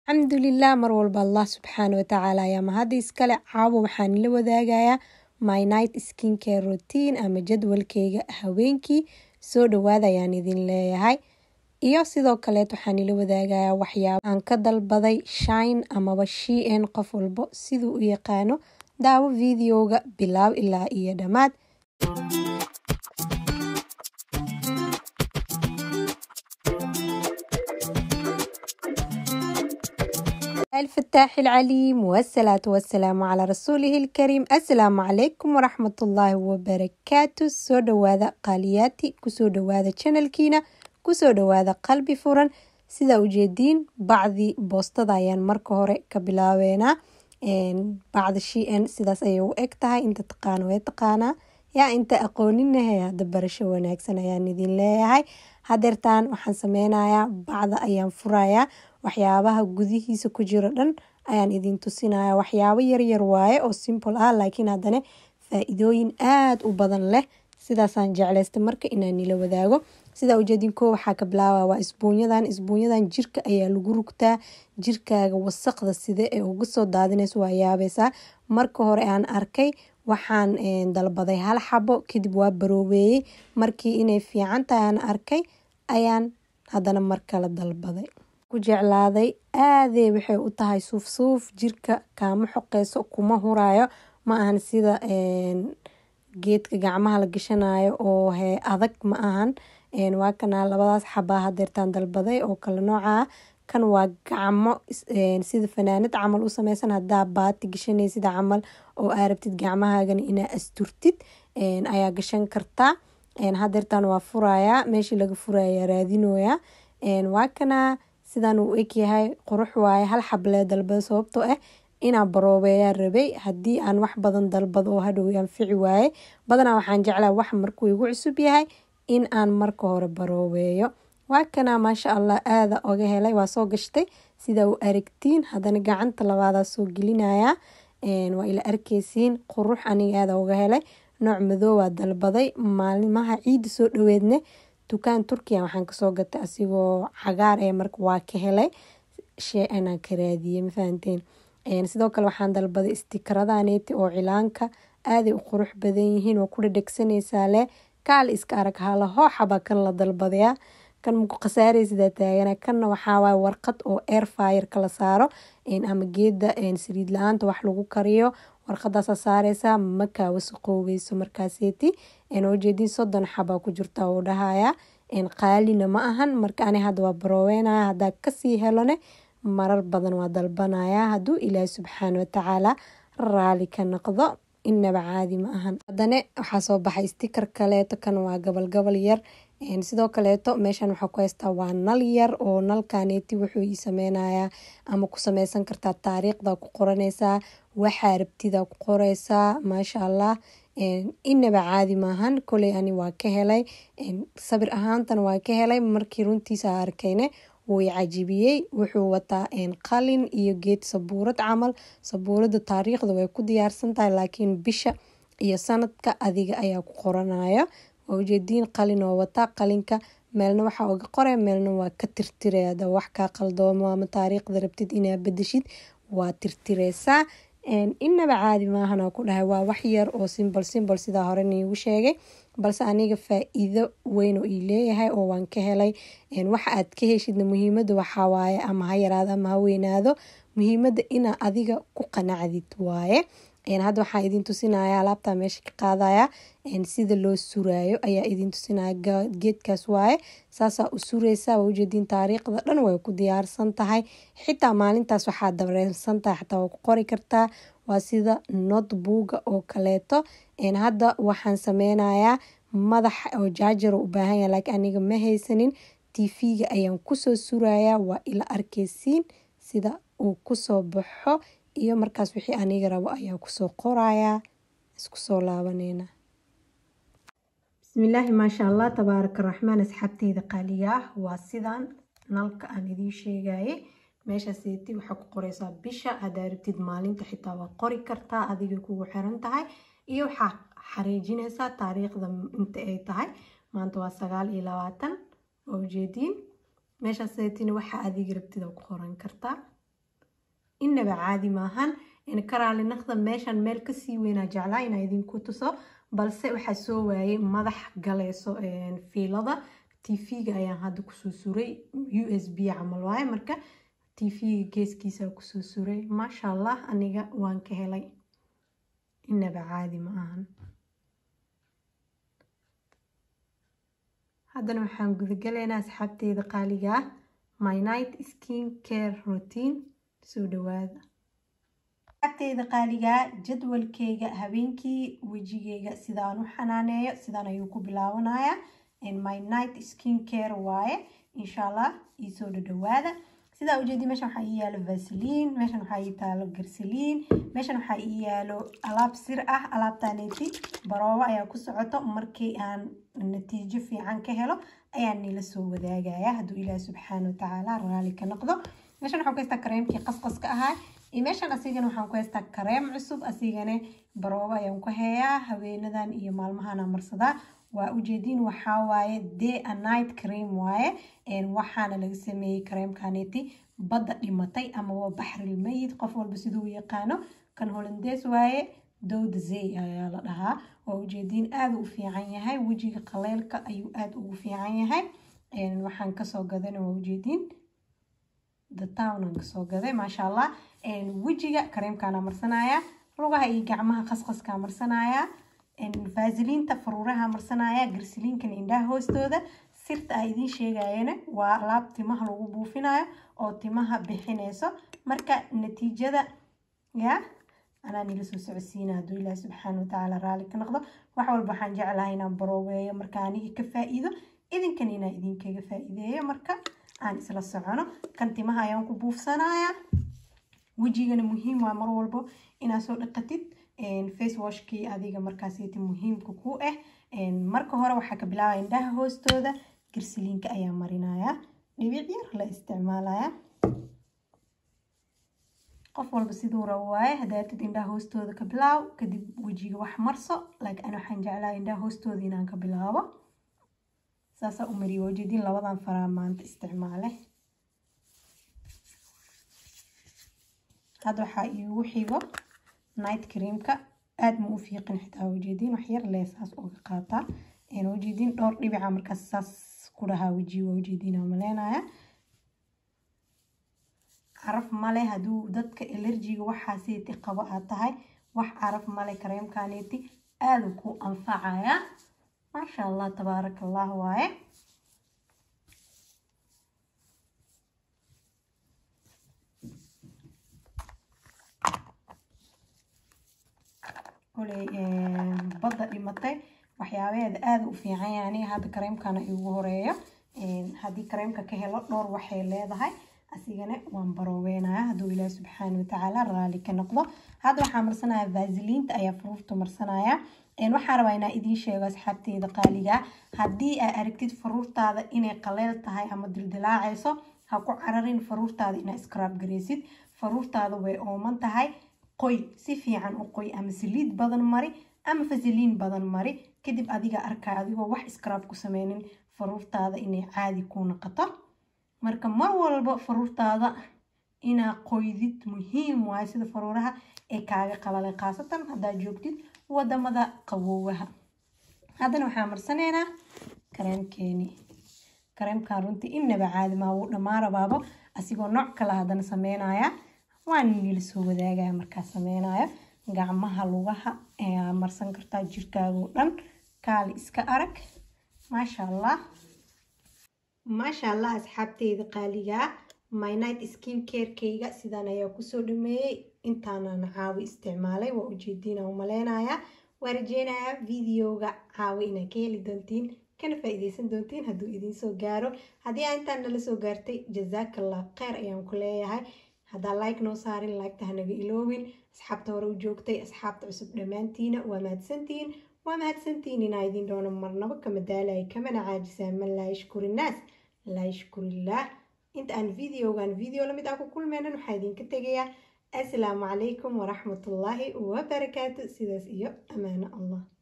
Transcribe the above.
alxamdulilah mar walba allah subxaana watacaala ayaa mahadi iskale. caawa waxaan ila wadaagayaa my night skin care routine ama jadwalkeyga haweenkii. soo dhawaada ayaan idin leeyahay. iyo sidoo kaleet waxaan ila wadaagayaa waxyaaba aan ka dalbaday shine amaba shein, qof walbo siduu u yaqaano. daawo videoga bilaaw ilaa iyo dhammaad. الفتاح العليم والصلاة والسلام على رسوله الكريم. السلام عليكم ورحمة الله وبركاته. سو دوادا قالياتي كسو دوادا channel كينا كسو دوادا قلبي فرن. سيدا وجدين بعضي بوسطة ayaan marka hore ka bilaabeena بعض الشيء sidaas ayay u egtahay. inta taqaano way taqaanaa, yaa inta aqooninahay hadda barasho wanaagsan ayaan idin leeyahay. hadeertaan waxaan sameynayaa bacda ayaan furayaa, waxyaabaha gudihiisa ku jiro dhan ayaan idin tusinayaa. waxyaabo yaryar waaye oo simple ah laakiin haddana faa'iidooyin aad u badan leh. sidaasaan jeclaystay marka inaan nila wadaago. sidaa ujeedin koo waxaa ka bilaabaa waa isbuunyadan jirka ayaa lagu rugtaa. jirkaaga wasaqda sida ee uga soo daadinayso waa yaabaysaa. marka hore aan arkay waxaan dalbaday hal xabo, kadib waa baroobeeyey. markii inay fiican tahay aan arkay ayaan haddana mar kale dalbaday. ku jeclaaday aadee waxay u tahay suuf jirka kaama xoqeyso, kuma huraayo. ma ahan sida geedka gacmaha la gashanayo oo adag ma ahan. waa kana labadaas xabaa hadeertaan dalbaday oo kala nooca ah. kan waa gacmo sida fanaanad camal u sameysan, hadaa baati gashanaysid camal oo aa rabtid gacmahaagan inaa asturtid ayaa gashan kartaa. hadeertaan waa furayaa, meeshii laga furaya raadinoyaa. waa kana sidaan uu eg yahay, qurux waaye. hal xablee dalbada sababtoo ah inaan baroobeeyaa rabay. haddii aan wax badan dalbado oo hadhow anfici waaye, badanaa waxaan jeclaa wax markuu igu cusub yahay in aan marka hore baroobeeyo. waa kana maasha allah aada oga helay, waa soo gashtay sida u aragtiin. haddana gacanta labaadaa soo gelinayaa, waa ila arkeysiin. qurux aniga aada oga helay. nooc madoow waa dalbaday. maalimaha ciida soo dhaweedne dukaan turkiya waxaan kasoo gatay asigoo cagaar marka waa ka helay shey anaan ka raadiyey, ma fahanteen. sidoo kale waxaan dalbaday istikaradaneti oo cilaanka aaday u qurux badan yihiin. waa ku dhadhegsanaysaa leh kaal iska arag halahoo xaba kan la dalbadaya. kan muku khasaaraysidaa taagana. kanna waxaa waaye warqad oo air fire kala saaro ama geeda saliid la-aanta wax lagu kariyo. warqadaasa saareysaa makaa wasaqoobeyso markaaseeti. ujeedin 30 xaba ku jirta uu dhahaya. qaalina ma ahan. marka ani hadda waa barooweynaya. haddaa kasii helone marar badan waa dalbanaya hadduu ilaahi subxaana watacaala raali ka noqdo. inaba caadi ma ahan. haddana waxaa soo baxay sticker kaleeto. kan waa gabal yar. sidoo kaleeto meeshan waxaa ku haystaa waa nal yar oo nalkaneeti wuxuu ii sameynayaa ama ku sameysan kartaa taariikhda ku qoranaysaa, waxaa rabtida ku qoreysaa. maasha allah inaba caadi maahan. koley ani waa ka helay, sabir ahaantana waa ka helay. markii runtiisa arkayne wuu i cajibiyey. wuxuu wataa qalin iyo geed sabuurad camal. sabuurada taariikhda way ku diyaarsan tahay laakiin bisha iyo sanadka adiga ayaa ku qoranayo. waa ujeediin qalin oo wataa. qalinka meelna waxaa uga qoray, meelna waa ka tirtiraya. hada wax kaa qaldoomo ama taariikhda rabtid inaa bedeshid waa tirtireysaa. inaba caadi maahan oo ku dhahay. waa wax yar oo simple sidaa hore niigu sheegay, balse aniga faa'iido weyn oo ii leeyahay oo waan ka helay. waxa aad ka heshidna muhiimada waxaa waaye ama ha yaraado ama ha weynaado, muhiimada inaa adiga ku qanacdid waaye. hadda waxaa idin tusinaya alaabtaa meesha ka qaadaya sida loo suraayo ayaa idin tusinaya. geedkaas waaye saasaa u sureysaa. waa ujeediin taariikhda dhan way ku diyaarsan tahay. xitaa maalintaas waxaa dareemsan tahay, xataa waa ku qori kartaa. waa sida notebooga oo kaleeto. hadda waxaan sameynayaa madax oo jaajar u baahan yahay laakiin aniga ma haysanin. tv-ga ayaan kusoo surayaa. waa ila arkeysiin sida uu kusoo baxo iyo markaas wixii aniga rabo ayaa kusoo qorayaa. isku soo laabaneyna. bismillaahi maasha allah tabaaraka raxmaan. asxaabteyda qaaliga ah waa sidaan nalka aan idiin sheegayay. meeshaaseti waxaa ku qoreysaa bisha. hadaa rabtid maalinta xitaa waa qori kartaa, adiga kugu xiran tahay. iyo waxaa xariijinaysaa taariikhda inta ay tahay. maanta waa 29. waa ujeediin meeshaaseetina waxaa adiga rabtida ku qoran kartaa. inaba caadi maahan in karaali naqda meeshan meel kasii weynaa jeclaa inaa idinku tuso balse waxaa soo waayay madax galeyso fiilada tv-ga ayaan hadda kusoo suray USB camal waaye marka tv-ga geeskiisa kusoo suray maasha allah aniga waan ka helay inaba caadi maahan haddana waxaan gudagalaynaa asxaabteyda qaaliga ah my night skin care routine soo dhawaada asxaabteyda qaaliga jadwalkeyga habeenkii wejigeyga sidaan u xanaaneeyo sidaan ayuu ku bilaabanayaa my night skin care waaye inshallah isoo dhawaada sidaa ujeedi meeshan waxaa ii yaalo vaseline meeshan waxaa ii taalo garsaliin meeshan waxaa ii yaalo alaab sir ah alaabtaaneti baroobo ayaa ku socoto markii aan natiijo fiican ka helo ayaan nila soo wadaagaya hadduu ilaahi subxaana watacaala raali ka noqdo meeshan waxaan ku haystaa kareemkii qasqaska ahaa iyo meeshan asigana waxaan ku haystaa kareem cusub asigana baroobo ayaan ku hayaa haweenadan iyo maalmahana marsadaa waa ujeedin waxaa waaye day and night cream waaye waxaana laga sameeyey kareemkaneti badda dhimatay ama waa baxril mayid qof walba siduu u yaqaano kan hollandees waaye dowda zey ayaa la dhahaa waa ujeedin aada u fiican yahay wejiga qaleelka ayuu aada ugu fiican yahay waxaan kasoo gadana waa ujeedin the town aan kasoo gaday maasha allah wejiga kareemkaana marsanaya lugaha iyo gacmaha qasqaskaa marsanaya vaselinta faruuraha marsanaya garsaliinkan indhaha hoostooda sirta ay idiin sheegayana waa alaab timaha lagu buufinayo oo timaha bixinayso marka natiijada ya anaa nila soo socodsiina hadduu ilaahi subxaana watacaala raali ka noqdo wax walba waxaan jeclahay inaan baroobeeyo marka aniga ka faa'iido idinkan inaa idinkaga faa'iideeyo marka aan isla socono kan timaha ayaan ku buufsanaya wejigana muhiim waa mar walbo inaad soo dhaqatid face washkii adiga markaasiti muhiimka ku ah marka hore waxaa ka bilaabaya indhaha hoostooda garsaliinka ayaa marinaya dhibic yar la isticmaalaya qof walba siduu rabo waaye hadaatid indhaha hoostooda ka bilaaw kadib wejiga wax marso laakiin ana waxaan jeclahay indhaha hoostooda inaan ka bilaabo saasaa u mariyo ujeedin labadan faraa maanta isticmaale hadda waxaa iigu xigo night creamka aad ma u fiiqin xitaa ujeedin wax yar lee saas uga qaataa ujeedin dhowr dhibica markaas saas ku dhahaa wejiga waa ujeedin aan maleenaya caraf male hadduu dadka allergiga waxaaseeti qabo aad tahay wax caraf male kareemkaneeti aada ku anfacaya maasha allah tabaaraka allah waaye badda dhimatay waxyaabaheeda aada u fiican yahay aniga hadda kareemkana igu horeeyo haddii kareemka ka helo dhowr waxay leedahay asigana waan baroobeynaya hadduu ilaahi subxaana watacaala raali ka noqdo hadda waxaa marsanaya vaselinta ayaa faruurta marsanaya waxaa rabaa inaa idiin sheego asxaabteyda qaaliga haddii aad aragtid faruurtaada inay qaleel tahay ama dildilaacayso ha ku cararin faruurtaada inaa scrub gareysid faruurtaada way ooman tahay qoy si fiican u qoy ama saliid badan mari ama vaseline badan mari kadib adiga arkay adigoo wax scrub ku sameynin faruurtaada inay caadi ku noqoto marka mar walba faruurtaada inaa qoydid muhiim waaye sida faruuraha ee kaaga qalalay khaasatan haddaad joogtid wadamada qaboowaha haddana waxaa marsaneynaa kareemkeeni kareemkan runtii inaba caadi maa wuu dhammaan rabaabo asigoo nooc kale haddana sameynaya waan nila soo wadaagaya markaa sameynayo gacmaha lugaha ayaa marsan kartaa jirkaagoo dhan kaali iska arag maasha allah asxaabteyda qaaliga my night skin carekeyga sidaan ayaa kusoo dhameeyey intaanana caawi isticmaalay waa ujeediina u maleynayaa waa rajeynayaa videoga caawi inaa ka heli doontiin kana faa'iideysan doontiin hadduu idiin soo gaaro haddii aa intaan nala soo gaartay jazaakallah kheyr ayaan ku leeyahay haddaa like noo saarin like-ta hanaga iloowin asxaabta hore u joogtay asxaabta cusub dhammaantiina waa mahadsantihiin inaa idin doono marnabo kama daalay kamana caajisaa man laa yashkuri innaas laa yashkurillaah inta aan video lamid ah ku kulmeynan waxaa idinka tegayaa assalaamu calaykum waraxmatullaahi wabarakaatu sidaas iyo amaano allah